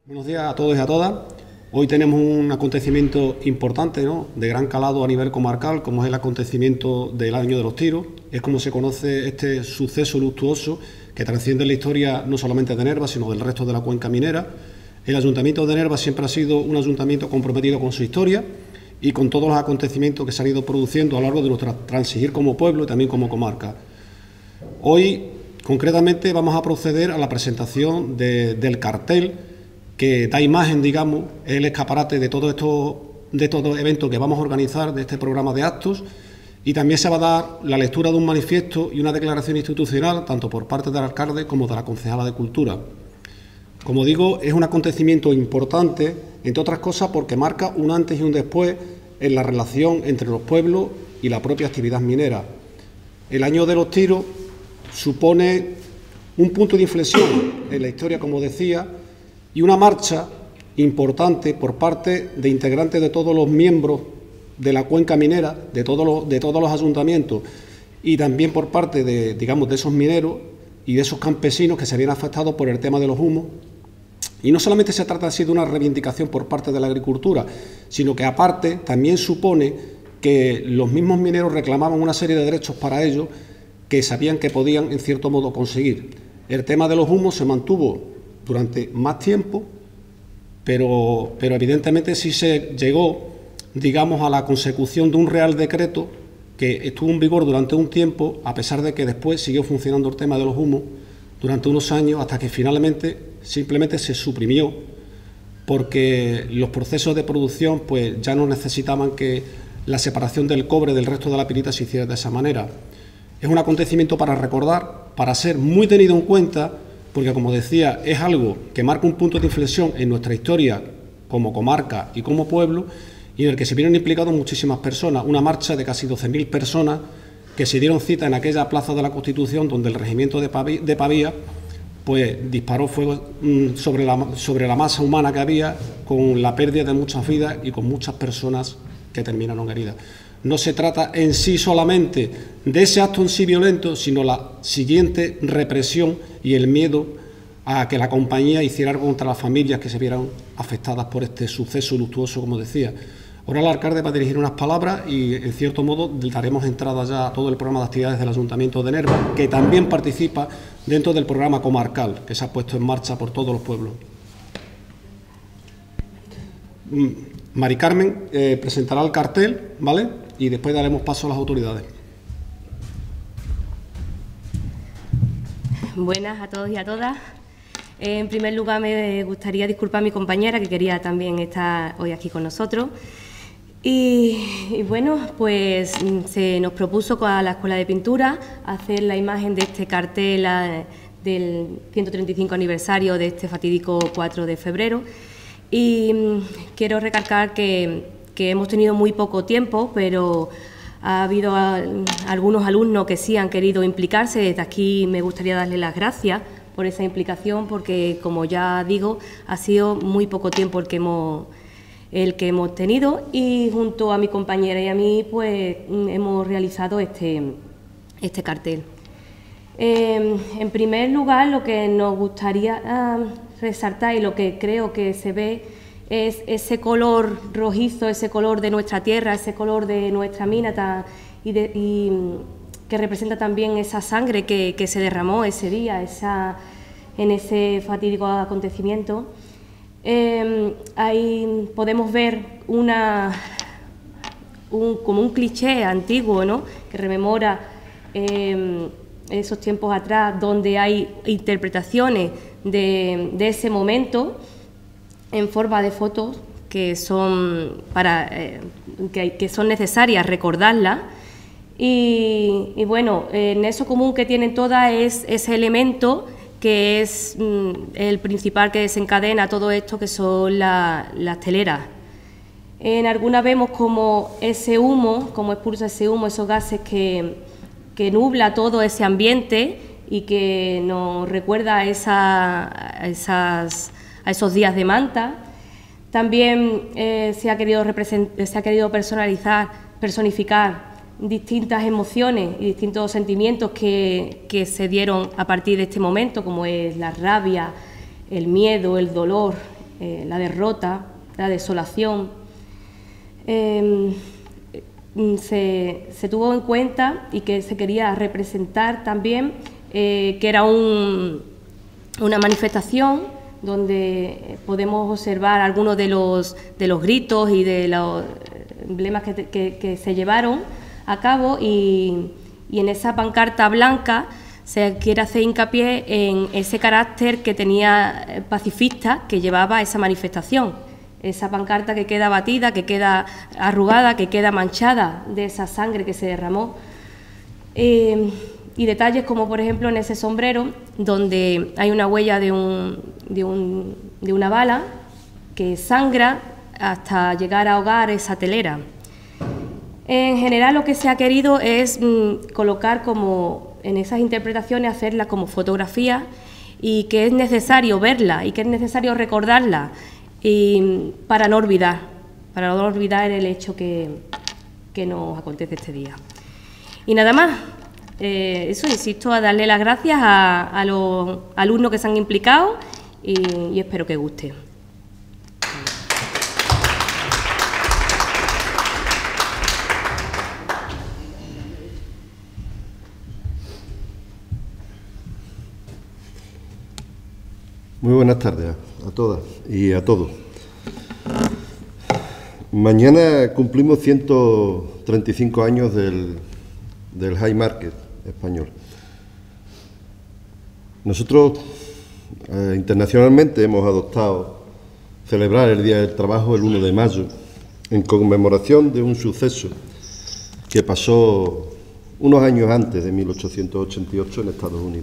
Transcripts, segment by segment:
Buenos días a todos y a todas. Hoy tenemos un acontecimiento importante, ¿no?, de gran calado a nivel comarcal, como es el acontecimiento del Año de los Tiros. Es como se conoce este suceso luctuoso que trasciende la historia no solamente de Nerva, sino del resto de la cuenca minera. El Ayuntamiento de Nerva siempre ha sido un ayuntamiento comprometido con su historia y con todos los acontecimientos que se han ido produciendo a lo largo de nuestro transigir como pueblo y también como comarca. Hoy, concretamente, vamos a proceder a la presentación del cartel que da imagen, digamos, el escaparate de todos estos eventos que vamos a organizar, de este programa de actos, y también se va a dar la lectura de un manifiesto y una declaración institucional, tanto por parte del alcalde como de la concejala de Cultura. Como digo, es un acontecimiento importante, entre otras cosas, porque marca un antes y un después en la relación entre los pueblos y la propia actividad minera. El Año de los Tiros supone un punto de inflexión en la historia, como decía, y una marcha importante por parte de integrantes de todos los miembros de la cuenca minera, de todos los ayuntamientos, y también por parte de, digamos, de esos mineros y de esos campesinos que se habían afectado por el tema de los humos. Y no solamente se trata así de una reivindicación por parte de la agricultura, sino que aparte también supone que los mismos mineros reclamaban una serie de derechos para ellos que sabían que podían en cierto modo conseguir. El tema de los humos se mantuvo durante más tiempo, pero evidentemente sí se llegó, digamos, a la consecución de un Real Decreto que estuvo en vigor durante un tiempo, a pesar de que después siguió funcionando el tema de los humos durante unos años, hasta que finalmente simplemente se suprimió, porque los procesos de producción pues ya no necesitaban que la separación del cobre del resto de la pirita se hiciera de esa manera. Es un acontecimiento para recordar, para ser muy tenido en cuenta, porque, como decía, es algo que marca un punto de inflexión en nuestra historia como comarca y como pueblo, y en el que se vieron implicados muchísimas personas. Una marcha de casi 12.000 personas que se dieron cita en aquella plaza de la Constitución, donde el regimiento de Pavía pues disparó fuego sobre la masa humana que había, con la pérdida de muchas vidas y con muchas personas que terminaron heridas. No se trata en sí solamente de ese acto en sí violento, sino la siguiente represión y el miedo a que la compañía hiciera algo contra las familias que se vieran afectadas por este suceso luctuoso, como decía. Ahora el alcalde va a dirigir unas palabras y, en cierto modo, daremos entrada ya a todo el programa de actividades del Ayuntamiento de Nerva, que también participa dentro del programa comarcal que se ha puesto en marcha por todos los pueblos. Mari Carmen presentará el cartel, ¿vale?, y después daremos paso a las autoridades. Buenas a todos y a todas. En primer lugar, me gustaría disculpar a mi compañera, que quería también estar hoy aquí con nosotros. Y bueno, pues se nos propuso a la Escuela de Pintura hacer la imagen de este cartel del 135 aniversario de este fatídico 4 de febrero. Y quiero recalcar que hemos tenido muy poco tiempo, pero ha habido algunos alumnos que sí han querido implicarse. Desde aquí me gustaría darles las gracias por esa implicación, porque, como ya digo, ha sido muy poco tiempo el que hemos tenido, y junto a mi compañera y a mí pues hemos realizado este cartel. En primer lugar, lo que nos gustaría resaltar y lo que creo que se ve es ese color rojizo, ese color de nuestra tierra, ese color de nuestra mina y que representa también esa sangre que se derramó ese día, en ese fatídico acontecimiento. Ahí podemos ver como un cliché antiguo, ¿no?, que rememora esos tiempos atrás, donde hay interpretaciones de ese momento en forma de fotos que son necesarias recordarlas. Y bueno, en eso común que tienen todas es ese elemento que es el principal que desencadena todo esto, que son las teleras. En algunas vemos como ese humo, como expulsa ese humo, esos gases que nubla todo ese ambiente y que nos recuerda a esos días de manta. También se ha querido personificar distintas emociones y distintos sentimientos que se dieron a partir de este momento, como es la rabia, el miedo, el dolor la derrota, la desolación, se tuvo en cuenta y que se quería representar también que era una manifestación donde podemos observar algunos de los gritos y de los emblemas que se llevaron a cabo, y en esa pancarta blanca se quiere hacer hincapié en ese carácter que tenía pacifista que llevaba esa manifestación. Esa pancarta que queda batida, que queda arrugada, que queda manchada de esa sangre que se derramó. Y detalles como, por ejemplo, en ese sombrero, donde hay una huella de una bala que sangra hasta llegar a ahogar esa telera. En general, lo que se ha querido es colocar como en esas interpretaciones, hacerlas como fotografía, y que es necesario verla y que es necesario recordarla, y para no olvidar el hecho que nos acontece este día. Y nada más, eso, insisto, a darle las gracias a los alumnos que se han implicado, y espero que guste. Muy buenas tardes a todas y a todos. Mañana cumplimos 135 años del Haymarket español. Nosotros internacionalmente hemos adoptado celebrar el Día del Trabajo el 1 de mayo en conmemoración de un suceso que pasó unos años antes de 1888 en Estados Unidos.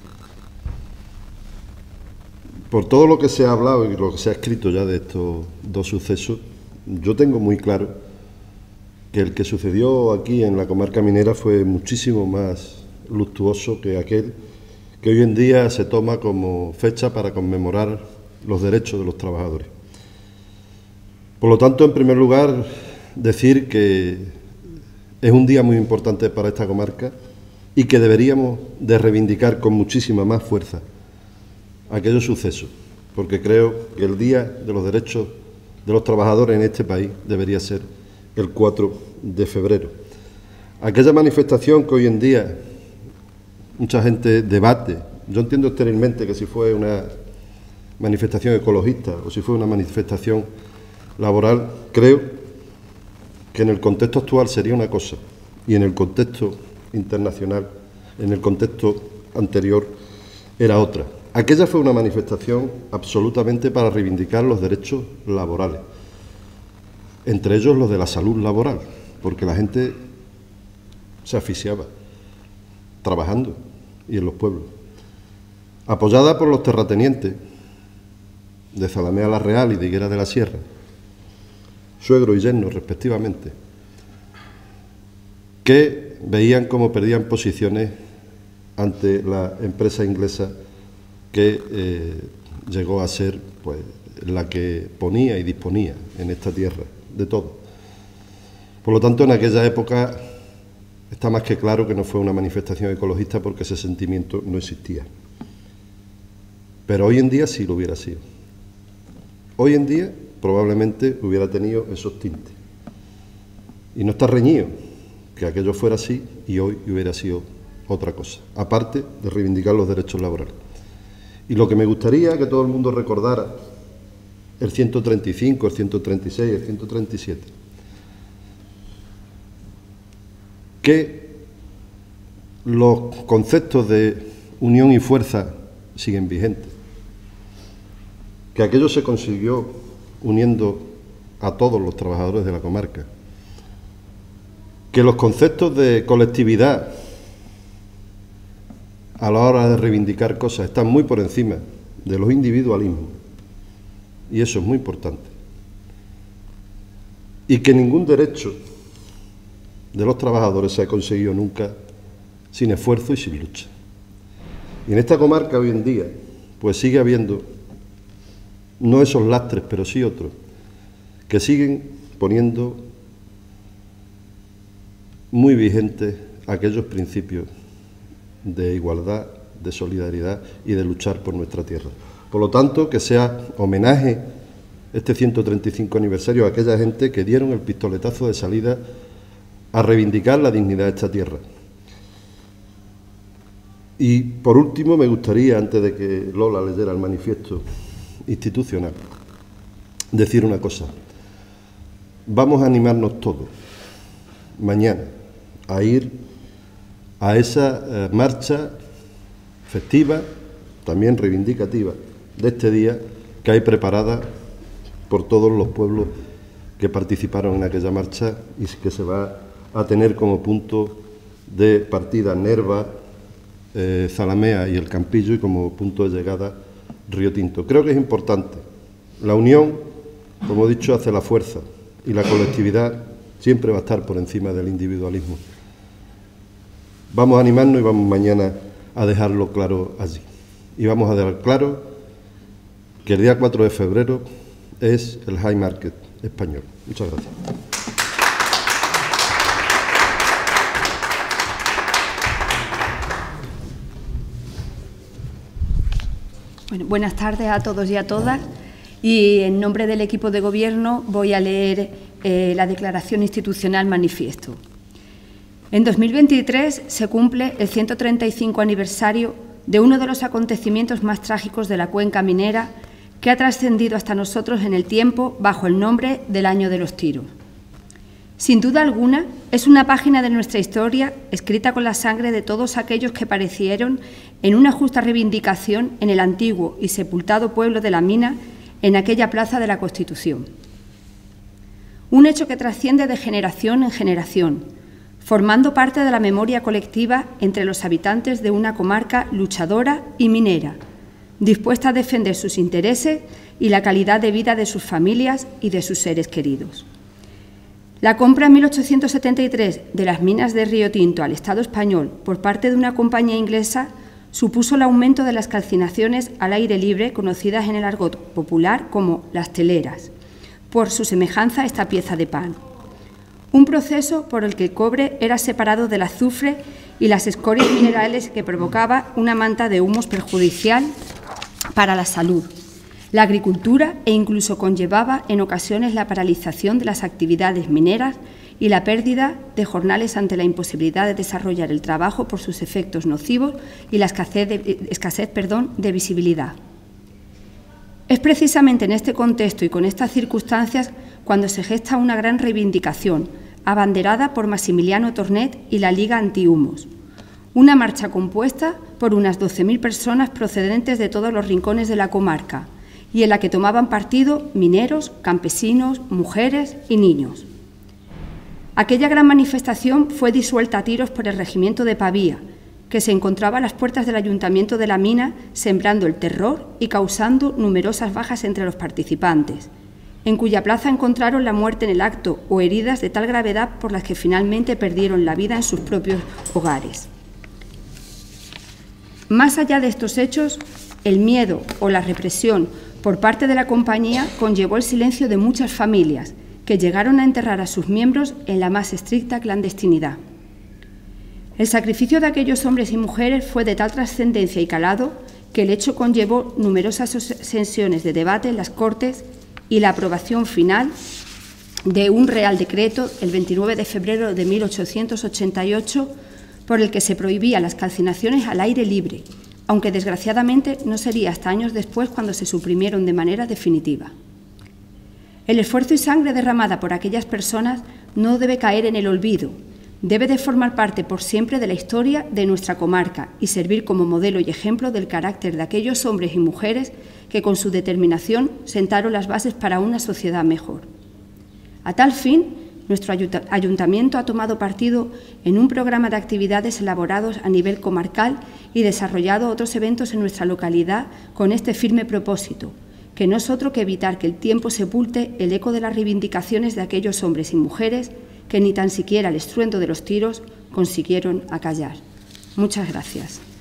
Por todo lo que se ha hablado y lo que se ha escrito ya de estos dos sucesos, yo tengo muy claro que el que sucedió aquí en la comarca minera fue muchísimo más luctuoso que aquel que hoy en día se toma como fecha para conmemorar los derechos de los trabajadores. Por lo tanto, en primer lugar, decir que es un día muy importante para esta comarca y que deberíamos de reivindicar con muchísima más fuerza aquellos sucesos, porque creo que el Día de los Derechos de los Trabajadores en este país debería ser el 4 de febrero. Aquella manifestación que hoy en día mucha gente debate, yo entiendo esterilmente que si fue una manifestación ecologista o si fue una manifestación laboral, creo que en el contexto actual sería una cosa y en el contexto internacional, en el contexto anterior, era otra. Aquella fue una manifestación absolutamente para reivindicar los derechos laborales, entre ellos los de la salud laboral, porque la gente se asfixiaba trabajando y en los pueblos. Apoyada por los terratenientes de Zalamea la Real y de Higuera de la Sierra, suegro y yerno respectivamente, que veían cómo perdían posiciones ante la empresa inglesa que llegó a ser pues la que ponía y disponía en esta tierra de todo. Por lo tanto, en aquella época está más que claro que no fue una manifestación ecologista porque ese sentimiento no existía. Pero hoy en día sí lo hubiera sido. Hoy en día probablemente hubiera tenido esos tintes. Y no está reñido que aquello fuera así y hoy hubiera sido otra cosa, aparte de reivindicar los derechos laborales. Y lo que me gustaría que todo el mundo recordara, el 135, el 136, el 137, que los conceptos de unión y fuerza siguen vigentes, que aquello se consiguió uniendo a todos los trabajadores de la comarca, que los conceptos de colectividad a la hora de reivindicar cosas están muy por encima de los individualismos, y eso es muy importante, y que ningún derecho de los trabajadores se ha conseguido nunca sin esfuerzo y sin lucha. Y en esta comarca hoy en día pues sigue habiendo no esos lastres, pero sí otros, que siguen poniendo muy vigentes aquellos principios de igualdad, de solidaridad y de luchar por nuestra tierra. Por lo tanto, que sea homenaje este 135 aniversario a aquella gente que dieron el pistoletazo de salida a reivindicar la dignidad de esta tierra. Y por último me gustaría, antes de que Lola leyera el manifiesto institucional, decir una cosa. Vamos a animarnos todos mañana a ir a esa marcha festiva, también reivindicativa, de este día que hay preparada por todos los pueblos que participaron en aquella marcha y que se va a tener como punto de partida Nerva, Zalamea y El Campillo, y como punto de llegada Río Tinto. Creo que es importante. La unión, como he dicho, hace la fuerza, y la colectividad siempre va a estar por encima del individualismo. Vamos a animarnos y vamos mañana a dejarlo claro allí. Y vamos a dejar claro que el día 4 de febrero es el High Market español. Muchas gracias. Bueno, buenas tardes a todos y a todas. Y en nombre del equipo de Gobierno voy a leer la declaración institucional manifiesto. En 2023 se cumple el 135 aniversario de uno de los acontecimientos más trágicos de la cuenca minera que ha trascendido hasta nosotros en el tiempo bajo el nombre del Año de los Tiros. Sin duda alguna, es una página de nuestra historia escrita con la sangre de todos aquellos que parecieron en una justa reivindicación en el antiguo y sepultado pueblo de La Mina, en aquella plaza de la Constitución. Un hecho que trasciende de generación en generación, formando parte de la memoria colectiva entre los habitantes de una comarca luchadora y minera, dispuesta a defender sus intereses y la calidad de vida de sus familias y de sus seres queridos. La compra en 1873 de las minas de Río Tinto al Estado español por parte de una compañía inglesa supuso el aumento de las calcinaciones al aire libre, conocidas en el argot popular como las teleras, por su semejanza a esta pieza de pan. Un proceso por el que el cobre era separado del azufre y las escorias minerales que provocaba una manta de humos perjudicial para la salud, la agricultura e incluso conllevaba en ocasiones la paralización de las actividades mineras y la pérdida de jornales ante la imposibilidad de desarrollar el trabajo por sus efectos nocivos y la escasez de visibilidad. Es precisamente en este contexto y con estas circunstancias cuando se gesta una gran reivindicación, abanderada por Maximiliano Tornet y la Liga Antihumos, una marcha compuesta por unas 12.000 personas procedentes de todos los rincones de la comarca y en la que tomaban partido mineros, campesinos, mujeres y niños. Aquella gran manifestación fue disuelta a tiros por el regimiento de Pavía, que se encontraba a las puertas del Ayuntamiento de La Mina, sembrando el terror y causando numerosas bajas entre los participantes, en cuya plaza encontraron la muerte en el acto o heridas de tal gravedad por las que finalmente perdieron la vida en sus propios hogares. Más allá de estos hechos, el miedo o la represión por parte de la compañía conllevó el silencio de muchas familias, que llegaron a enterrar a sus miembros en la más estricta clandestinidad. El sacrificio de aquellos hombres y mujeres fue de tal trascendencia y calado que el hecho conllevó numerosas sesiones de debate en las Cortes y la aprobación final de un Real Decreto el 29 de febrero de 1888 por el que se prohibía las calcinaciones al aire libre, aunque desgraciadamente no sería hasta años después cuando se suprimieron de manera definitiva. El esfuerzo y sangre derramada por aquellas personas no debe caer en el olvido, debe de formar parte por siempre de la historia de nuestra comarca y servir como modelo y ejemplo del carácter de aquellos hombres y mujeres que con su determinación sentaron las bases para una sociedad mejor. A tal fin, nuestro ayuntamiento ha tomado partido en un programa de actividades elaborados a nivel comarcal y desarrollado otros eventos en nuestra localidad con este firme propósito, que no es otro que evitar que el tiempo sepulte el eco de las reivindicaciones de aquellos hombres y mujeres que ni tan siquiera el estruendo de los tiros consiguieron acallar. Muchas gracias.